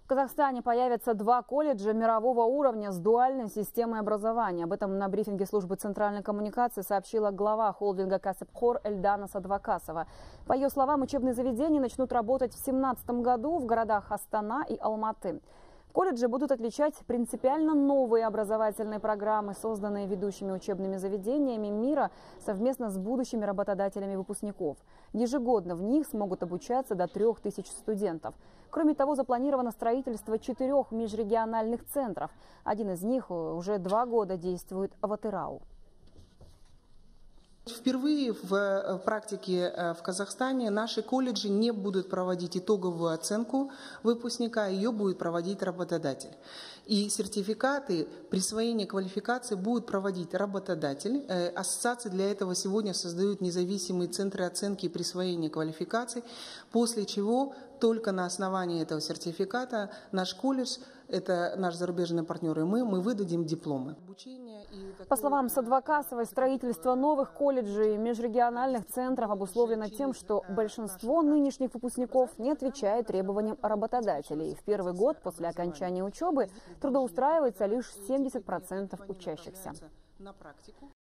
В Казахстане появятся 2 колледжа мирового уровня с дуальной системой образования. Об этом на брифинге службы центральной коммуникации сообщила глава холдинга «Касыпқор» Эльдана Садвакасова. По ее словам, учебные заведения начнут работать в 2017 году в городах Астана и Алматы. Колледжи будут отличать принципиально новые образовательные программы, созданные ведущими учебными заведениями мира совместно с будущими работодателями выпускников. Ежегодно в них смогут обучаться до 3000 студентов. Кроме того, запланировано строительство 4 межрегиональных центров. Один из них уже 2 года действует в Атырау. Впервые в практике в Казахстане наши колледжи не будут проводить итоговую оценку выпускника, ее будет проводить работодатель. И сертификаты, присвоение квалификации будет проводить работодатель. Ассоциации для этого сегодня создают независимые центры оценки и присвоения квалификаций, после чего только на основании этого сертификата наш колледж, это наш зарубежный партнер и мы выдадим дипломы. По словам Садвакасовой, строительство новых колледжей и межрегиональных центров обусловлено тем, что большинство нынешних выпускников не отвечает требованиям работодателей. В первый год после окончания учебы трудоустраивается лишь 70% учащихся.